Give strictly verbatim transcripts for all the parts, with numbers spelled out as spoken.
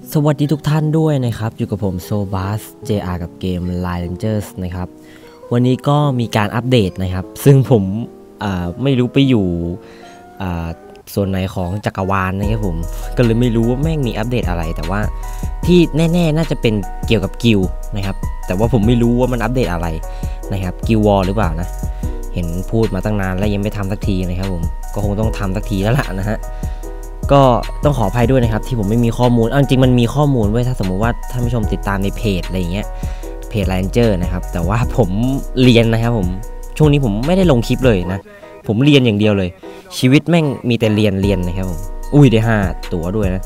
สวัสดีทุกท่านด้วยนะครับอยู่กับผมโซบัส เจ อาร์ กับเกม Line Rangers นะครับวันนี้ก็มีการอัปเดตนะครับซึ่งผมไม่รู้ไปอยู่ส่วนไหนของจักรวาลนะครับผมก็เลยไม่รู้ว่าแม่งมีอัปเดตอะไรแต่ว่าที่แน่ๆน่าจะเป็นเกี่ยวกับกิลนะครับแต่ว่าผมไม่รู้ว่ามันอัปเดตอะไรนะครับกิลวอลหรือเปล่านะเห็นพูดมาตั้งนานแล้วยังไม่ทำสักทีนะครับผมก็คงต้องทำสักทีแล้วล่ะนะฮะก็ต้องขออภัยด้วยนะครับที่ผมไม่มีข้อมูลจริงมันมีข้อมูลไว้ถ้าสมมุติว่าท่านผู้ชมติดตามในเพจอะไรอย่างเงี้ยเพจ Ranger นะครับแต่ว่าผมเรียนนะครับผมช่วงนี้ผมไม่ได้ลงคลิปเลยนะผมเรียนอย่างเดียวเลยชีวิตแม่งมีแต่เรียนเรียนนะครับผมอุ้ยได้ห้าตัวด้วยนะ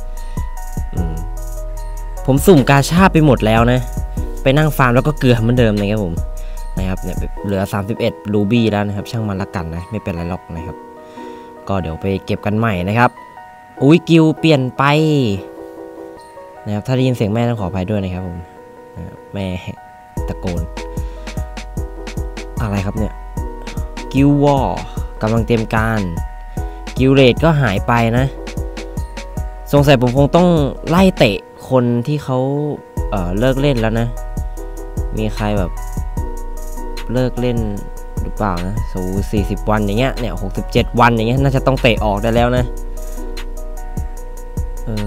ผมสุ่มกาชาไปหมดแล้วนะไปนั่งฟาร์มแล้วก็เกลือเหมือนเดิมนะครับผมนะครับเนี่ยเหลือสามสิบเอ็ดรูบี้แล้วนะครับช่างมันละกันนะไม่เป็นไรหรอกนะครับก็เดี๋ยวไปเก็บกันใหม่นะครับอุ้ยกิลเปลี่ยนไปนะครับถ้าได้ยินเสียงแม่ต้องขออภัยด้วยนะครับผมแม่ตะโกนอะไรครับเนี่ยกิลวอร์กำลังเตรียมการกิลเลดก็หายไปนะสงสัยผมคงต้องไล่เตะคนที่เขาเอ่อเลิกเล่นแล้วนะมีใครแบบเลิกเล่นหรือเปล่านะสูสี่สิบวันอย่างเงี้ยเนี่ยหกสิบเจ็ดวันอย่างเงี้ยน่าจะต้องเตะออกได้แล้วนะเออ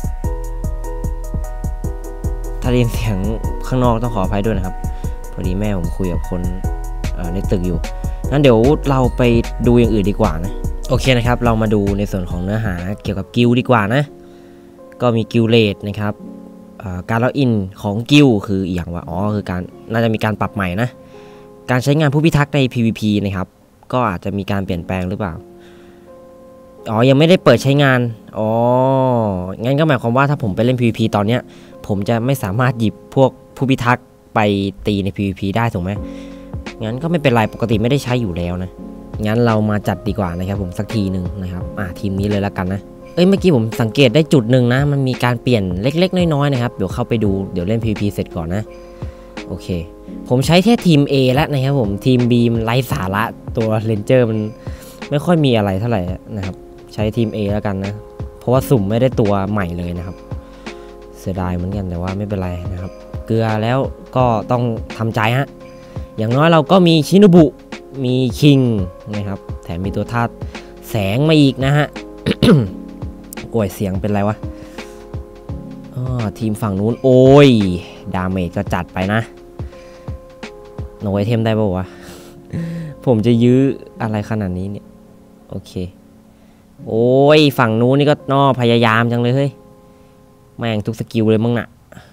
ถ้าได้ยินเสียงข้างนอกต้องขออภัยด้วยนะครับพอดีแม่ผมคุยกับคนในตึกอยู่งั้นเดี๋ยวเราไปดูอย่างอื่นดีกว่านะโอเคนะครับเรามาดูในส่วนของเนื้อหาเกี่ยวกับกิลดีกว่านะก็มีกิลเลดนะครับการล็อกอินของกิลคืออย่างว่าอ๋อคือการน่าจะมีการปรับใหม่นะการใช้งานผู้พิทักษ์ใน พี วี พี นะครับก็อาจจะมีการเปลี่ยนแปลงหรือเปล่าอ๋อยังไม่ได้เปิดใช้งานอ๋องั้นก็หมายความว่าถ้าผมไปเล่น พี วี พี ตอนเนี้ยผมจะไม่สามารถหยิบพวกผู้พิทักษ์ไปตีใน พี วี พี ได้ถูกไหมงั้นก็ไม่เป็นไรปกติไม่ได้ใช้อยู่แล้วนะงั้นเรามาจัดดีกว่านะครับผมสักทีหนึ่งนะครับอ่าทีมนี้เลยแล้วกันนะเอ้ยเมื่อกี้ผมสังเกตได้จุดหนึ่งนะมันมีการเปลี่ยนเล็กๆน้อยๆนะครับเดี๋ยวเข้าไปดูเดี๋ยวเล่น พี วี พี เสร็จก่อนนะโอเคผมใช้แค่ทีม A แล้วนะครับผมทีม B มันไร้สาระตัวเรนเจอร์มันไม่ค่อยมีอะไรเท่าไหร่นะครับใช้ทีม A แล้วกันนะเพราะว่าสุ่มไม่ได้ตัวใหม่เลยนะครับเสียดายเหมือนกันแต่ว่าไม่เป็นไรนะครับเกลือแล้วก็ต้องทำใจฮะอย่างน้อยเราก็มีชินุบุมีคิงนะครับแถมมีตัวธาตุแสงมาอีกนะฮะ กล้วยเสียงเป็นไรวะอ๋อทีมฝั่งนู้นโอ้ยดาเมจก็จัดไปนะโนไอเทมได้ป่าววะ ผมจะยื้ออะไรขนาดนี้เนี่ยโอเคโอ้ยฝั่งนู้นนี่ก็นอพยายามจังเลยเฮ้ยแม่งทุกสกิลเลยมั้งน่ะ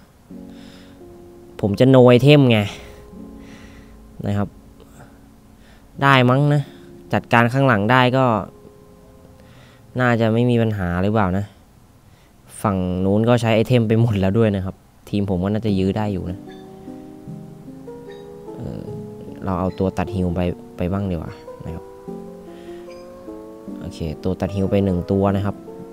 ผมจะโนไอเทมไงนะครับได้มั้งนะจัดการข้างหลังได้ก็น่าจะไม่มีปัญหาหรือเปล่านะฝั่งนู้นก็ใช้ไอเทมไปหมดแล้วด้วยนะครับทีมผมก็น่าจะยื้อได้อยู่นะ เออเราเอาตัวตัดฮิวไปไปบ้างดีกว่านะครับโอเคตัวตัดฮิวไปหนึ่งตัวนะครับ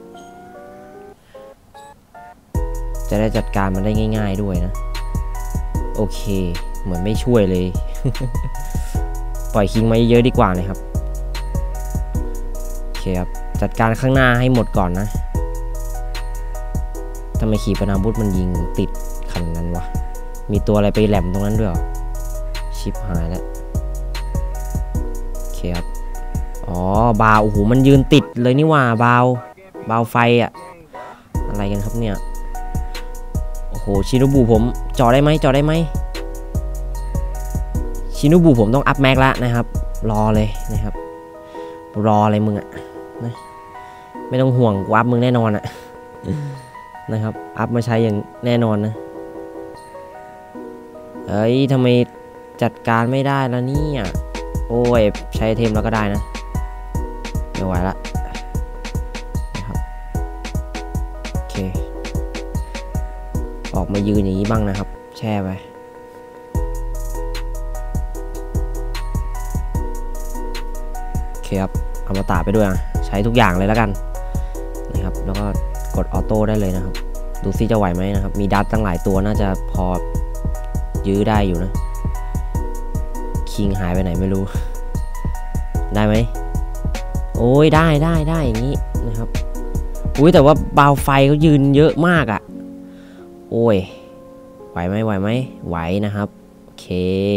จะได้จัดการมันได้ง่ายๆด้วยนะโอเคเหมือนไม่ช่วยเลย ปล่อยคิงมาเยอะดีกว่านะครับโอเคครับจัดการข้างหน้าให้หมดก่อนนะทำไมขีปนาวุธมันยิงติดขนาดนั้นวะมีตัวอะไรไปแหลมตรงนั้นด้วยชิปหายแล้วโอเคครับอ๋อบาวโอ้โหมันยืนติดเลยนี่ว่าบาวบาวไฟอะอะไรกันครับเนี่ยโอ้โหชินุบุผมจอได้ไหมจอได้ไหมชินุบุผมต้องอัพแม็กละนะครับรอเลยนะครับรออะไรมึงอะนะไม่ต้องห่วงกูอัพมึงแน่นอนอะนะครับอัพมาใช้อย่างแน่นอนนะเอ้ยทำไมจัดการไม่ได้แล้วเนี่ยโอ้ยใช้เทมแล้วก็ได้นะไม่ไหวละนะครับโอเคออกมายืนอย่างนี้บ้างนะครับแช่ไปโอเคครับเอามาตาไปด้วยนะใช้ทุกอย่างเลยแล้วกันนะครับแล้วก็กดออโต้ได้เลยนะครับดูซิจะไหวไหมนะครับมีดัตตั้งหลายตัวน่าจะพอยื้อได้อยู่นะคิงหายไปไหนไม่รู้ได้ไหมโอ้ยได้ได้ได้อย่างนี้นะครับอุ้ยแต่ว่าบาวไฟเขายืนเยอะมากอะ่ะโอ้ยไหวไหมไหวไหมไหวนะครับโอเค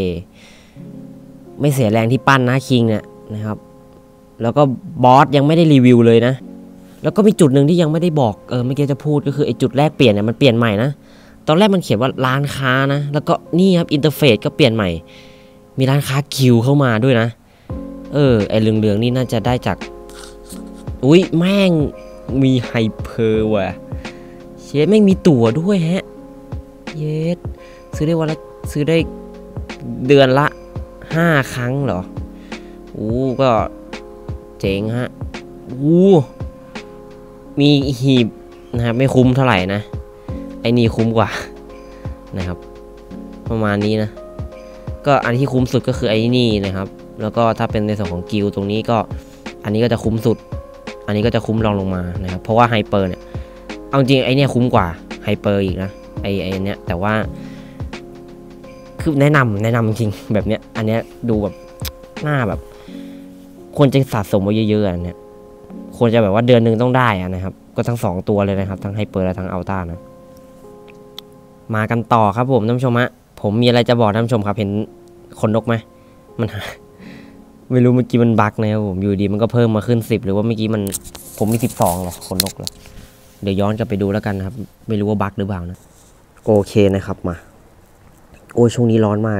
ไม่เสียแรงที่ปั้นนะคิงเนี่ยนะครับแล้วก็บอสยังไม่ได้รีวิวเลยนะแล้วก็มีจุดหนึ่งที่ยังไม่ได้บอกเออเมื่อกี้จะพูดก็คือไอ้จุดแรกเปลี่ยนเนี่ยมันเปลี่ยนใหม่นะตอนแรกมันเขียนว่าร้านค้านะแล้วก็นี่ครับอินเทอร์เฟซก็เปลี่ยนใหม่มีร้านค้าคิวเข้ามาด้วยนะเออไอ้เหลืองๆนี่น่าจะได้จากอุ้ยแม่งมีไฮเพอร์ว่ะเชฟแม่งมีตั๋วด้วยฮะเยสซื้อได้วันละซื้อได้เดือนละห้าครั้งเหรออู้ก็เจ๋งฮะอู้มีหีบนะครับไม่คุ้มเท่าไหร่นะไอ้นี่คุ้มกว่านะครับประมาณนี้นะก็อันที่คุ้มสุดก็คือไอ้นี่นะครับแล้วก็ถ้าเป็นในส่วนของกิลตรงนี้ก็อันนี้ก็จะคุ้มสุดอันนี้ก็จะคุ้มรองลงมานะครับเพราะว่าไฮเปอร์เนี่ยเอาจริงไอ้นี่คุ้มกว่าไฮเปอร์อีกนะไอ้ไอ้เนี้ยแต่ว่าคือแนะนำแนะนำจริงแบบเนี้ยอันเนี้ยดูแบบหน้าแบบควรจะสะสมไว้เยอะๆอันเนี้ยควรจะแบบว่าเดือนหนึ่งต้องได้อะนะครับก็ทั้งสองตัวเลยนะครับทั้งไฮเปอร์และทั้งอัลต้านะมากันต่อครับผมท่านผู้ชมฮะผมมีอะไรจะบอกท่านผู้ชมครับเห็นขนนกไหมมันไม่รู้เมื่อกี้มันบั๊กนะครับผมอยู่ดีมันก็เพิ่มมาขึ้นสิบหรือว่าเมื่อกี้มันผมมีสิบสองเหรอขนนกเหรอเดี๋ยวย้อนกลับไปดูแล้วกันนะครับไม่รู้ว่าบั๊กหรือเปล่านะโอเคนะครับมาโอ้ยช่วงนี้ร้อนมาก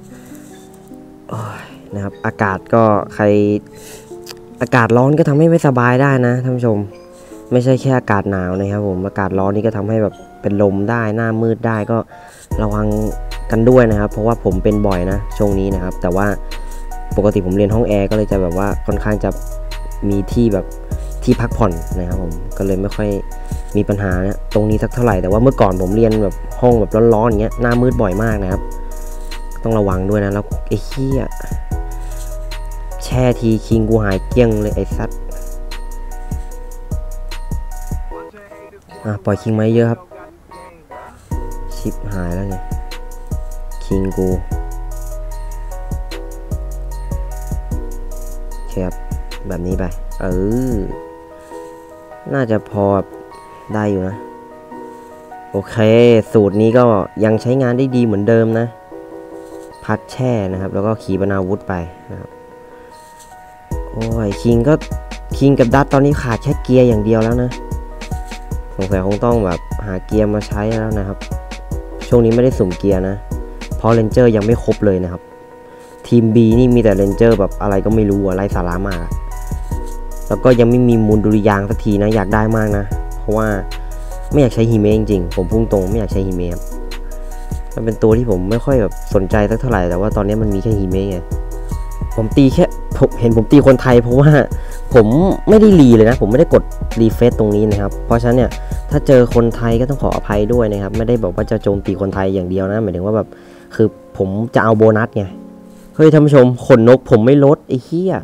นะครับอากาศก็ใครอากาศร้อนก็ทำให้ไม่สบายได้นะท่านผู้ชมไม่ใช่แค่อากาศหนาวนะครับผมอากาศร้อนนี่ก็ทำให้แบบเป็นลมได้หน้ามืดได้ก็ระวังกันด้วยนะครับเพราะว่าผมเป็นบ่อยนะช่วงนี้นะครับแต่ว่าปกติผมเรียนห้องแอร์ก็เลยจะแบบว่าค่อนข้างจะมีที่แบบที่พักผ่อนนะครับผมก็เลยไม่ค่อยมีปัญหานะตรงนี้สักเท่าไหร่แต่ว่าเมื่อก่อนผมเรียนแบบห้องแบบร้อนๆอย่างเงี้ยหน้ามืดบ่อยมากนะครับต้องระวังด้วยนะแล้วไอ้เหี้ยแช่ทีคิงกูหายเกลี้ยงเลยไอ้สัตว์อ่ะปล่อยคิงมาเยอะครับชิปหายแล้วไงคิงกูแคบแบบนี้ไปเออน่าจะพอได้อยู่นะโอเคสูตรนี้ก็ยังใช้งานได้ดีเหมือนเดิมนะพัดแช่นะครับแล้วก็ขีปนาวุธไปนะครับโอ้ยคิงก็คิงกับดัตตอนนี้ขาดแค่เกียร์อย่างเดียวแล้วนะสงสัยคงต้องแบบหาเกียร์มาใช้แล้วนะครับช่วงนี้ไม่ได้สุ่มเกียร์นะเพราะเรนเจอร์ยังไม่ครบเลยนะครับทีม B นี่มีแต่เรนเจอร์แบบอะไรก็ไม่รู้อะไรสาระมากแล้วก็ยังไม่มีมูลดุริยางสักทีนะอยากได้มากนะเพราะว่าไม่อยากใช้ฮิเมะจริงๆผมพุ่งตรงไม่อยากใช้ฮิเมะมันเป็นตัวที่ผมไม่ค่อยแบบสนใจสักเท่าไหร่แต่ว่าตอนนี้มันมีแค่ฮิเมะไงผมตีแค่ผมเห็นผมตีคนไทยเพราะว่าผมไม่ได้รีเลยนะผมไม่ได้กดรีเฟซตรงนี้นะครับเพราะฉะนั้นเนี่ยถ้าเจอคนไทยก็ต้องขออภัยด้วยนะครับไม่ได้บอกว่าจะโจมตีคนไทยอย่างเดียวนะหมายถึงว่าแบบคือผมจะเอาโบนัสไงเฮ้ยท่านผู้ชมขนนกผมไม่ลดไอ้เหี้ย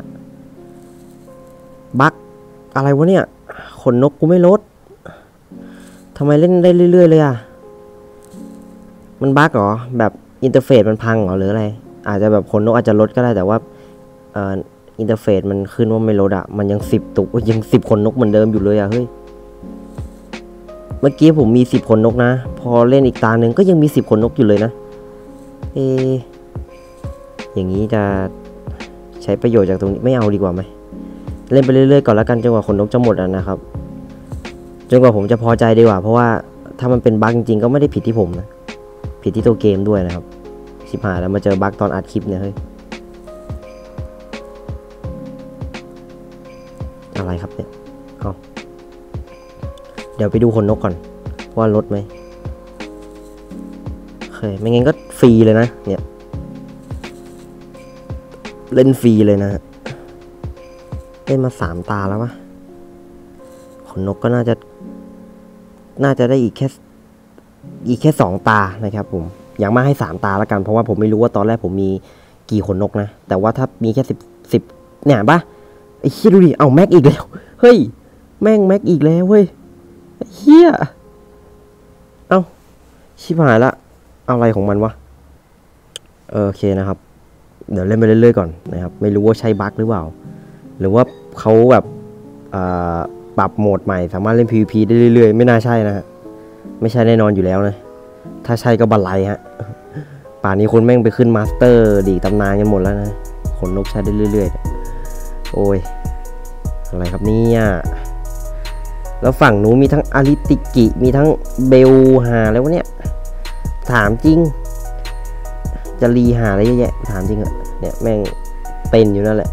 บั๊กอะไรวะเนี่ยขนนกกูไม่ลดทำไมเล่นได้เรื่อยๆเลยอ่ะมันบั๊กเหรอแบบอินเทอร์เฟซมันพังเหรอหรืออะไรอาจจะแบบขนนกอาจจะลดก็ได้แต่ว่าเอ่ออินเทอร์เฟซมันขึ้นว่าไม่ลดอ่ะมันยังสิบตุกยังสิบขนนกเหมือนเดิมอยู่เลยอ่ะเฮ้ยเมื่อกี้ผมมีสิบขนนกนะพอเล่นอีกตาหนึ่งก็ยังมีสิบขนนกอยู่เลยนะเออย่างนี้จะใช้ประโยชน์จากตรงนี้ไม่เอาดีกว่าไหมเล่นไปเรื่อยๆก่อนแล้วกันจนกว่าขนนกจะหมดอ่ะนะครับจนกว่าผมจะพอใจดีกว่าเพราะว่าถ้ามันเป็นบั๊กจริงๆก็ไม่ได้ผิดที่ผมนะผิดที่ตัวเกมด้วยนะครับชิบหายแล้วมาเจอบั๊กตอนอัดคลิปเนี่ยเฮ้ยอะไรครับเนี่ยเอาเดี๋ยวไปดูขนนกก่อนว่าลดไหมโอเคไม่งั้นก็ฟรีเลยนะเนี่ยเล่นฟรีเลยนะเล่นมาสามตาแล้ววะขนนกก็น่าจะน่าจะได้อีกแค่อีกแค่สองตานะครับผมยังไม่ให้สามตาแล้วกันเพราะว่าผมไม่รู้ว่าตอนแรกผมมีกี่ขนนกนะแต่ว่าถ้ามีแค่สิบสิบเนี่ยปะไอ้เหี้ยดูดิเอาแม็กอีกแล้วเฮ้ยแม่งแม็กอีกแล้วเว้ยเฮียเอ้าชิบหายละอะไรของมันวะโอเคนะครับเดี๋ยวเล่นไปเรื่อยๆก่อนนะครับไม่รู้ว่าใช้บั๊กหรือเปล่าหรือว่าเขาแบบปรับโหมดใหม่สามารถเล่น พี วี พี ได้เรื่อยๆไม่น่าใช่นะฮะไม่ใช่แน่นอนอยู่แล้วนะถ้าใช่ก็บันไลฮะป่านนี้คนแม่งไปขึ้นมาสเตอร์ดีตำนานกันหมดแล้วนะขนนกใช้ได้เรื่อยๆโอ้ยอะไรครับเนี่ยแล้วฝั่งนู้นมีทั้งอาริติกิมีทั้งเบลหาแล้ววะเนี่ยถามจริงจะรีหาอะไรเยอะแยะถามจริงอะเนี่ยแม่งเป็นอยู่นั่นแหละ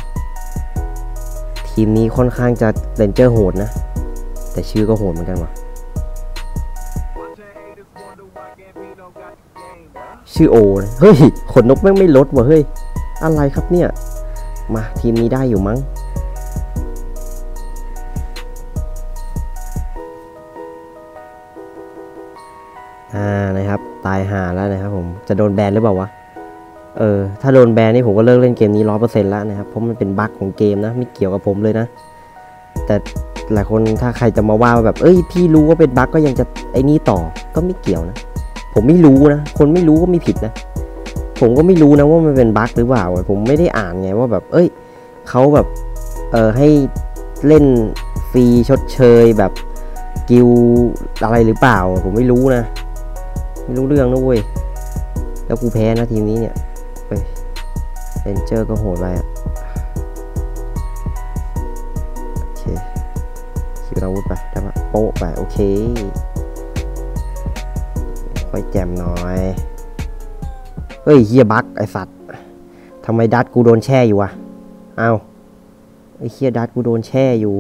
ทีมนี้ค่อนข้างจะเรนเจอร์โหดนะแต่ชื่อก็โหดเหมือนกันว่ะชื่อโอเฮ้ยขนนกแม่งไม่ลดว่ะเฮ้ยอะไรครับเนี่ยมาทีมนี้ได้อยู่มั้งอ่านะครับตายห่าแล้วนะครับผมจะโดนแบนหรือเปล่าวะเออถ้าโดนแบนนี่ผมก็เลิกเล่นเกมนี้ร้อยเปอร์เซ็นต์แล้วนะครับเพราะมันเป็นบั๊กของเกมนะไม่เกี่ยวกับผมเลยนะแต่หลายคนถ้าใครจะมาว่าแบบเอ้ยพี่รู้ว่าเป็นบั๊กก็ยังจะไอ้นี่ต่อก็ไม่เกี่ยวนะผมไม่รู้นะคนไม่รู้ก็ไม่ผิดนะผมก็ไม่รู้นะว่ามันเป็นบั๊กหรือเปล่าผมไม่ได้อ่านไงว่าแบบเอ้ยเขาแบบเออให้เล่นฟรีชดเชยแบบกิลอะไรหรือเปล่าผมไม่รู้นะไม่รู้เรื่องนะเว้ยแล้วกูแพ้นะทีมนี้เนี่ยเฮ้ยเรนเจอร์ก็โหดไปอ่ะโอเคคิวอาวุธไปได้ปะโป๊ะไปโอเคค่อยแจมหน่อยเฮ้ยเฮียบั๊กไอสัตว์ทำไมดัดกูโดนแช่อยู่วะอ้าวไอเฮียดัดกูโดนแช่อยู่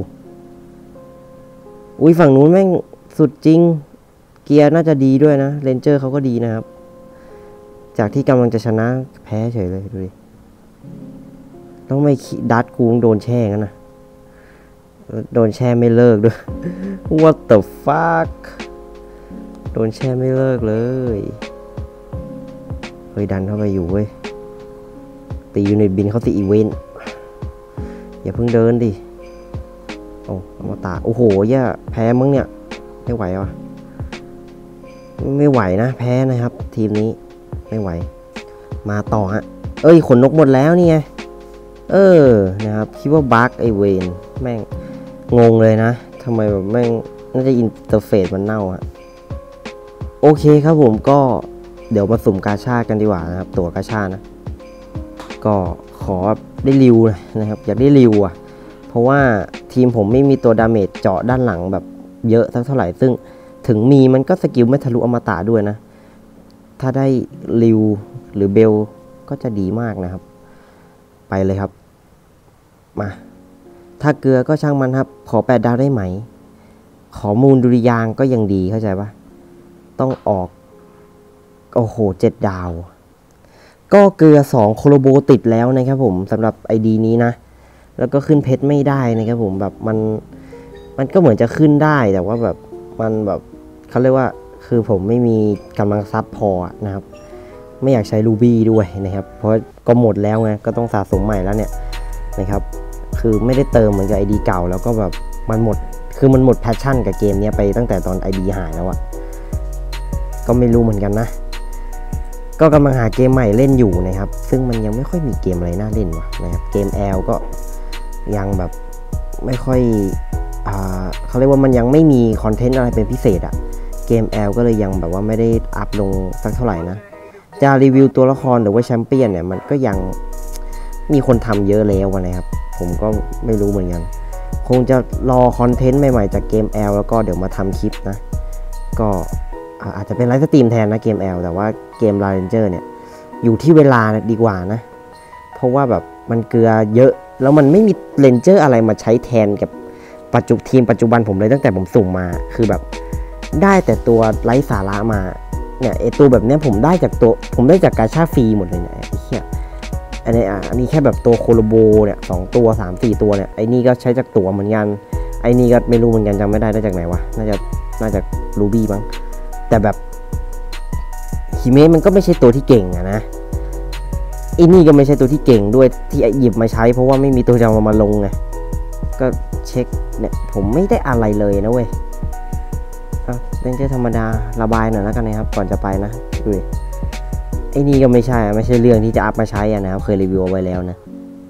อุ้ยฝั่งนู้นแม่งสุดจริงเกียร์น่าจะดีด้วยนะเรนเจอร์เขาก็ดีนะครับจากที่กำลังจะชนะแพ้เฉยเลยดูดิต้องไม่ดัดกูโดนแช่งั้นนะโดนแช่ไม่เลิกด้วย What the fuck โดนแช่ไม่เลิกเลยเฮ้ยดันเข้าไปอยู่เว้ยตียูนิตบินเขาตีอีเวนต์อย่าเพิ่งเดินดิโอ้อมตะโอ้โหย่าแพ้มั้งเนี่ยไม่ไหววะไม่ไหวนะแพ้นะครับทีมนี้ไม่ไหวมาต่อฮะเอ้ยขนนกหมดแล้วนี่ไงเออนะครับคิดว่าบั๊กไอเวนแม่งงงเลยนะทำไมแบบแม่งน่าจะอินเทอร์เฟซมันเน่าฮะโอเคครับผมก็เดี๋ยวมาสุ่มกาชากันดีกว่านะครับตั๋วกาชานะก็ขอได้ริวนะครับอยากได้ริวอ่ะเพราะว่าทีมผมไม่มีตัวดาเมจเจาะด้านหลังแบบเยอะสักเท่าไหร่ซึ่งถึงมีมันก็สกิลไม่ทะลุอมตะด้วยนะถ้าได้ริวหรือเบลก็จะดีมากนะครับไปเลยครับมาถ้าเกลือก็ช่างมันครับขอแปดดาวได้ไหมขอมูลดุริยางก็ยังดีเข้าใจปะต้องออกโอ้โหเจ็ดดาวก็เกลือสองโคโลโบติดแล้วนะครับผมสำหรับ ไอ ดี นี้นะแล้วก็ขึ้นเพชรไม่ได้นะครับผมแบบมันมันก็เหมือนจะขึ้นได้แต่ว่าแบบมันแบบเขาเรียกว่าคือผมไม่มีกำลังทรัพย์พอนะครับไม่อยากใช้รูบี้ด้วยนะครับเพราะก็หมดแล้วไงก็ต้องสะสมใหม่แล้วเนี่ยนะครับคือไม่ได้เติมเหมือนกับ ไอ ดี เก่าแล้วก็แบบมันหมดคือมันหมดแพชชั่นกับเกมนี้ไปตั้งแต่ตอน ไอ ดี หายแล้วอะก็ไม่รู้เหมือนกันนะก็กำลังหาเกมใหม่เล่นอยู่นะครับซึ่งมันยังไม่ค่อยมีเกมอะไรน่าเล่นวะนะครับเกม แอล ก็ยังแบบไม่ค่อยอ่าเขาเรียกว่ามันยังไม่มีคอนเทนต์อะไรเป็นพิเศษอะเกม แอล ก็เลยยังแบบว่าไม่ได้อัพลงสักเท่าไหร่นะจะรีวิวตัวละครหรือว่าแชมเปี้ยนเนี่ยมันก็ยังมีคนทำเยอะแล้วนะครับผมก็ไม่รู้เหมือนกันคงจะรอคอนเทนต์ใหม่ๆจากเกม แอล แล้วก็เดี๋ยวมาทำคลิปนะก็อาจจะเป็นไลฟ์สตรีมแทนนะเกม แอล แต่ว่าเกม Ranger เนี่ยอยู่ที่เวลาดีกว่านะเพราะว่าแบบมันเกลือเยอะแล้วมันไม่มีเรนเจอร์อะไรมาใช้แทนกับปัจจุทีมปัจจุบันผมเลยตั้งแต่ผมสุ่มมาคือแบบได้แต่ตัวไร้สาระมาเนี่ยไอตัวแบบเนี้ยผมได้จากตัวผมได้จากกาชาฟรีหมดเลยเนี่ยไอ้เหี้ยอันนี้อ่ะอันนี้แค่แบบตัวโคโลโบเนี่ยสองตัวสามสี่ตัวเนี่ยไอ้นี่ก็ใช้จากตัวเหมือนกันไอ้นี่ก็ไม่รู้เหมือนกันจำไม่ได้ได้จากไหนวะน่าจะน่าจะรูบี้มั้งแต่แบบฮิเมะมันก็ไม่ใช่ตัวที่เก่งอะนะไอ้นี่ก็ไม่ใช่ตัวที่เก่งด้วยที่หยิบมาใช้เพราะว่าไม่มีตัวจะเอามาลงไงก็เช็คเนี่ยผมไม่ได้อะไรเลยนะเว้ยอ่ะเล่นแค่ธรรมดาระบายหน่อยแล้วกันนะครับก่อนจะไปนะดูดิไอ้นี่ก็ไม่ใช่ไม่ใช่เรื่องที่จะอัพมาใช้อะนะครับเคยรีวิวเอาไว้แล้วนะ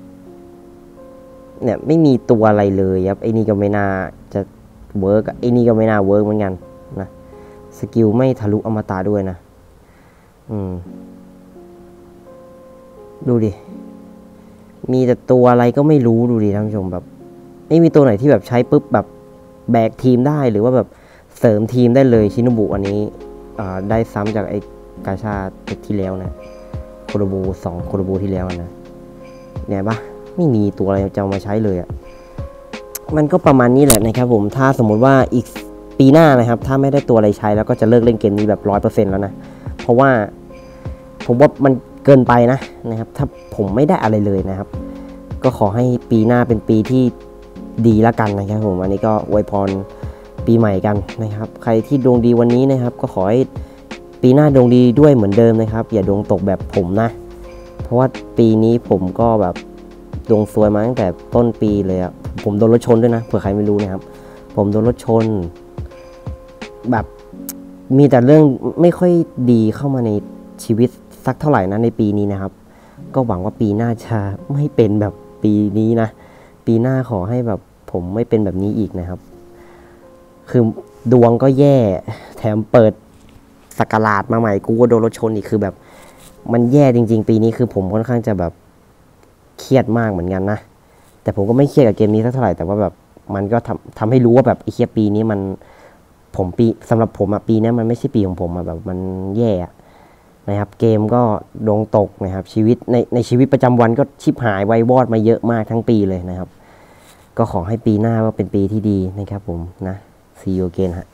เนี่ยไม่มีตัวอะไรเลยครับไอ้นี่ก็ไม่น่าจะเวิร์กไอ้นี่ก็ไม่น่าเวิร์กเหมือนกันนะสกิลไม่ทะลุอมตะด้วยนะอืมดูดิมีแต่ตัวอะไรก็ไม่รู้ดูดิท่านผู้ชมแบบไม่มีตัวไหนที่แบบใช้ปุ๊บแบบแบกทีมได้หรือว่าแบบเสริมทีมได้เลยชินบุอันนี้ได้ซ้ำจากไอ้กาชาติที่แล้วนะโคโรบูสองโคโรบูที่แล้วนะเนี่ยปะไม่มีตัวอะไรจะมาใช้เลยอะ่ะมันก็ประมาณนี้แหละนะครับผมถ้าสมมุติว่าอีกปีหน้านะครับถ้าไม่ได้ตัวอะไรใช้แล้วก็จะเลิกเล่นเกมนี้แบบร้อยเปอร์เซ็นต์แล้วนะเพราะว่าผมว่ามันเกินไปนะนะครับถ้าผมไม่ได้อะไรเลยนะครับก็ขอให้ปีหน้าเป็นปีที่ดีละกันนะครับผมอันนี้ก็อวยพรปีใหม่กันนะครับใครที่ดวงดีวันนี้นะครับก็ขอให้ปีหน้าดวงดีด้วยเหมือนเดิมนะครับอย่าดวงตกแบบผมนะเพราะว่าปีนี้ผมก็แบบดวงซวยมาตั้งแต่ต้นปีเลยอะผมโดนรถชนด้วยนะเผื่อใครไม่รู้นะครับผมโดนรถชนแบบมีแต่เรื่องไม่ค่อยดีเข้ามาในชีวิตสักเท่าไหร่นะในปีนี้นะครับก็หวังว่าปีหน้าจะไม่เป็นแบบปีนี้นะปีหน้าขอให้แบบผมไม่เป็นแบบนี้อีกนะครับคือดวงก็แย่แถมเปิดสักราชมาใหม่กูก็โดนรถชนอีกคือแบบมันแย่จริงๆปีนี้คือผมค่อนข้างจะแบบเครียดมากเหมือนกันนะแต่ผมก็ไม่เครียดกับเกมนี้สักเท่าไหร่แต่ว่าแบบมันก็ทำทำให้รู้ว่าแบบไอ้เครียดปีนี้มันผมปีสำหรับผมอะปีนี้มันไม่ใช่ปีของผมอะแบบมันแย่นะครับเกมก็ดวงตกนะครับชีวิตในในชีวิตประจำวันก็ชิบหายไววอดมาเยอะมากทั้งปีเลยนะครับก็ขอให้ปีหน้าว่าเป็นปีที่ดีนะครับผมนะ see you again ฮะ